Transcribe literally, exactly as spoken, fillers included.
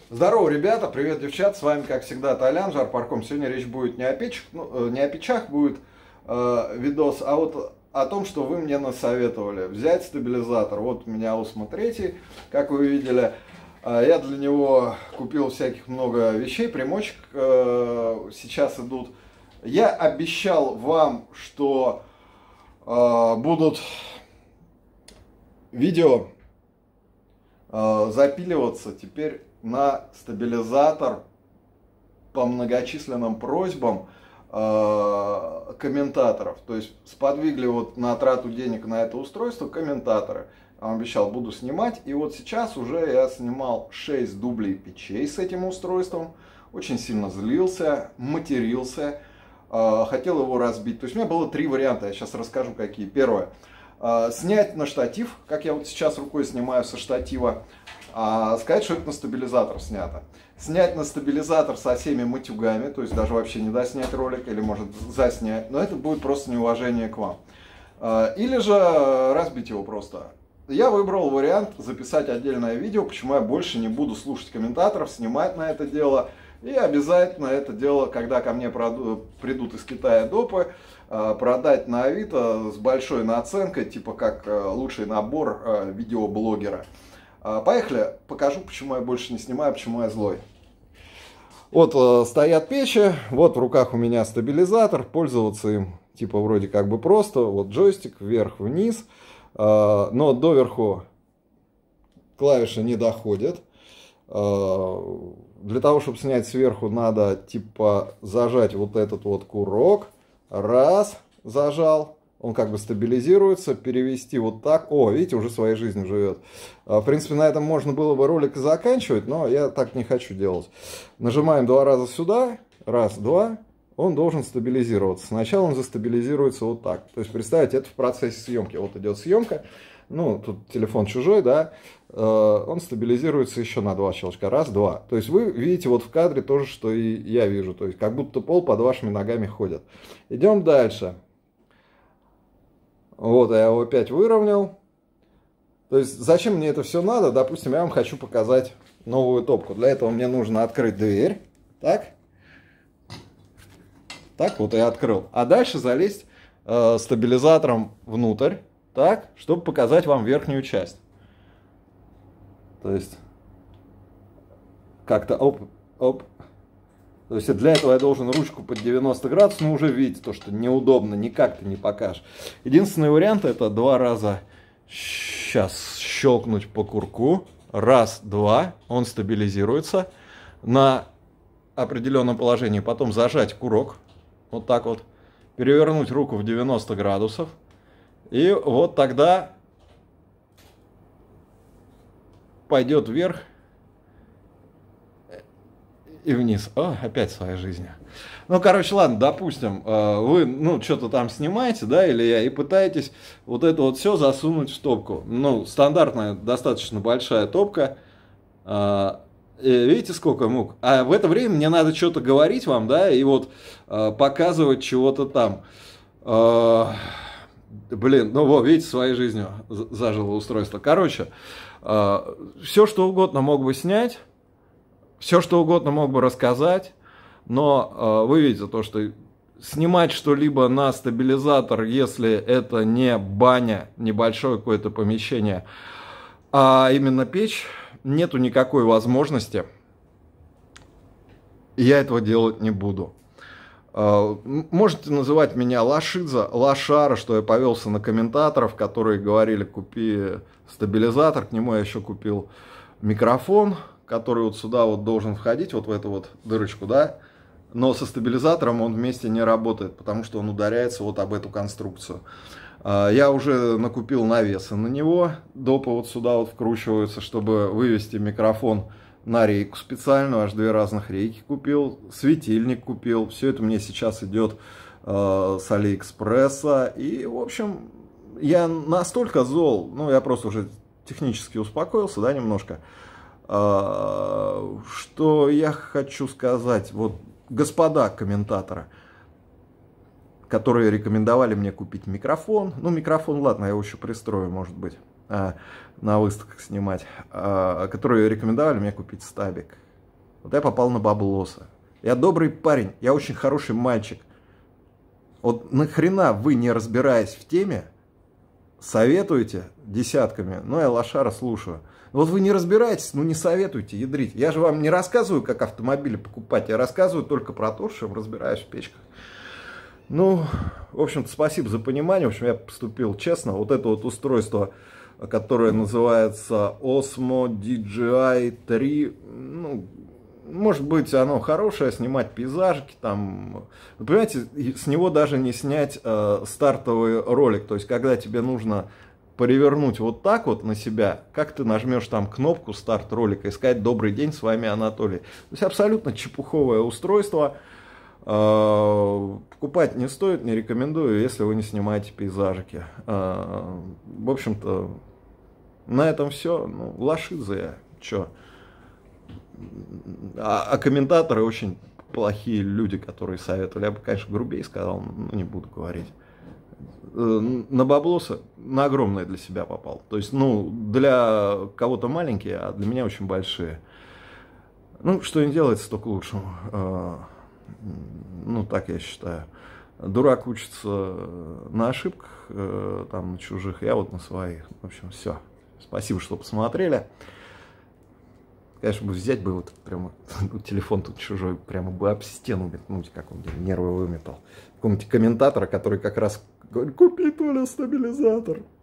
Здорово, ребята, привет, девчат, с вами, как всегда, Толян, Жарпарком. Сегодня речь будет не о печах, ну, не о печах будет э, видос, а вот о том, что вы мне насоветовали. Взять стабилизатор. Вот у меня Осмо три, как вы видели. Э, я для него купил всяких много вещей, примочек э, сейчас идут. Я обещал вам, что э, будут видео э, запиливаться теперь на стабилизатор по многочисленным просьбам э, комментаторов. То есть сподвигли вот на трату денег на это устройство комментаторы. Я вам обещал, буду снимать. И вот сейчас уже я снимал шесть дублей печей с этим устройством. Очень сильно злился, матерился, э, хотел его разбить. То есть у меня было три варианта, я сейчас расскажу какие. Первое. Э, снять на штатив, как я вот сейчас рукой снимаю со штатива. А сказать, что это на стабилизатор снято. Снять на стабилизатор со всеми матюгами, то есть даже вообще не доснять ролик, или может заснять, но это будет просто неуважение к вам. Или же разбить его просто. Я выбрал вариант записать отдельное видео, почему я больше не буду слушать комментаторов, снимать на это дело. И обязательно это дело, когда ко мне придут из Китая допы, продать на Авито с большой наценкой, типа как лучший набор видеоблогера. Поехали, покажу, почему я больше не снимаю, почему я злой. Вот э, стоят печи, вот в руках у меня стабилизатор, пользоваться им типа вроде как бы просто, вот джойстик вверх-вниз, э, но доверху клавиши не доходят. Э, для того, чтобы снять сверху, надо типа зажать вот этот вот курок, раз, зажал. Он как бы стабилизируется, перевести вот так. О, видите, уже своей жизнью живет. В принципе, на этом можно было бы ролик и заканчивать, но я так не хочу делать. Нажимаем два раза сюда. Раз, два. Он должен стабилизироваться. Сначала он застабилизируется вот так. То есть, представьте, это в процессе съемки. Вот идет съемка. Ну, тут телефон чужой, да. Он стабилизируется еще на два щелчка. Раз, два. То есть, вы видите вот в кадре то же, что и я вижу. То есть, как будто пол под вашими ногами ходит. Идем дальше. Вот, я его опять выровнял. То есть, зачем мне это все надо? Допустим, я вам хочу показать новую топку. Для этого мне нужно открыть дверь. Так. Так, вот я открыл. А дальше залезть э, стабилизатором внутрь. Так, чтобы показать вам верхнюю часть. То есть, как-то оп, оп. То есть для этого я должен ручку под девяносто градусов, но уже видите, то, что неудобно, никак ты не покажешь. Единственный вариант это два раза сейчас щелкнуть по курку. Раз, два, он стабилизируется на определенном положении. Потом зажать курок, вот так вот, перевернуть руку в девяносто градусов. И вот тогда пойдет вверх и вниз. О, опять своя жизнь. Ну, короче, ладно, допустим, вы, ну, что-то там снимаете, да, или я, и пытаетесь вот это вот все засунуть в топку. Ну, стандартная, достаточно большая топка. Видите, сколько мук? А в это время мне надо что-то говорить вам, да, и вот показывать чего-то там. Блин, ну, вот, видите, своей жизнью зажило устройство. Короче, все, что угодно мог бы снять. Все, что угодно мог бы рассказать, но э, вы видите то, что снимать что-либо на стабилизатор, если это не баня, небольшое какое-то помещение, а именно печь, нету никакой возможности. Я этого делать не буду. Э, можете называть меня Лашидзе, Лошара, что я повелся на комментаторов, которые говорили, купи стабилизатор, к нему я еще купил микрофон, который вот сюда вот должен входить, вот в эту вот дырочку, да, но со стабилизатором он вместе не работает, потому что он ударяется вот об эту конструкцию. Я уже накупил навесы на него, допы вот сюда вот вкручиваются, чтобы вывести микрофон на рейку специальную, аж две разных рейки купил, светильник купил, все это мне сейчас идет э, с Алиэкспресса, и, в общем, я настолько зол, ну, я просто уже технически успокоился, да, немножко, что я хочу сказать, вот, господа комментаторы, которые рекомендовали мне купить микрофон, ну, микрофон, ладно, я его еще пристрою, может быть, на выставках снимать, которые рекомендовали мне купить стабик. Вот я попал на баблоса. Я добрый парень, я очень хороший мальчик. Вот нахрена вы, не разбираясь в теме, советуете десятками? Ну, я лошара слушаю. Вот вы не разбираетесь, ну не советуйте, ядрить. Я же вам не рассказываю, как автомобили покупать. Я рассказываю только про то, что разбираюсь в печках. Ну, в общем-то, спасибо за понимание. В общем, я поступил честно. Вот это вот устройство, которое называется Osmo ди джи ай три, ну, может быть, оно хорошее, снимать пейзажики там. Вы понимаете, с него даже не снять э, стартовый ролик. То есть, когда тебе нужно перевернуть вот так вот на себя, как ты нажмешь там кнопку старт ролика и сказать «Добрый день, с вами Анатолий». То есть, абсолютно чепуховое устройство. Э, покупать не стоит, не рекомендую, если вы не снимаете пейзажики. Э, в общем-то, на этом все. Ну, лошидза я. Чё? А, а комментаторы очень плохие люди, которые советовали. Я бы, конечно, грубее сказал, но не буду говорить. На баблоса на огромное для себя попал. То есть, ну, для кого-то маленькие, а для меня очень большие. Ну, что не делается, то к лучшему. Ну, так я считаю. Дурак учится на ошибках, там, на чужих, я вот на своих. В общем, все. Спасибо, что посмотрели. Конечно, бы взять бы вот прямо телефон тут чужой, прямо бы об стену метнуть, как он нервы выметал. Какого-нибудь комментатора, который как раз говорит: купи, Толя, стабилизатор.